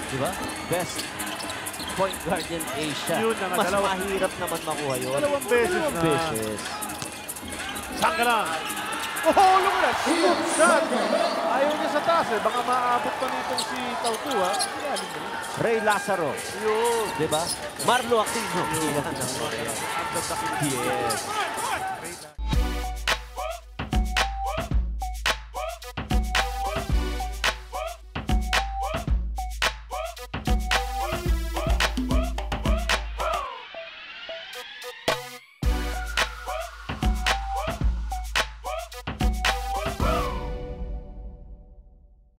Diba? Best point guard in Asia. Yun na nga, Mas mahirap naman makuha yun. Dalawang beses na. Beses. Saan ka lang? Oh, look at that! Good shot! Ayaw niya sa taas eh. Baka maaabot pa nitong si Tautua. Galing na rin. Ray Lazaro. Yun. Diba? Marlo Aquino. Yan. Ang ganda. Yes.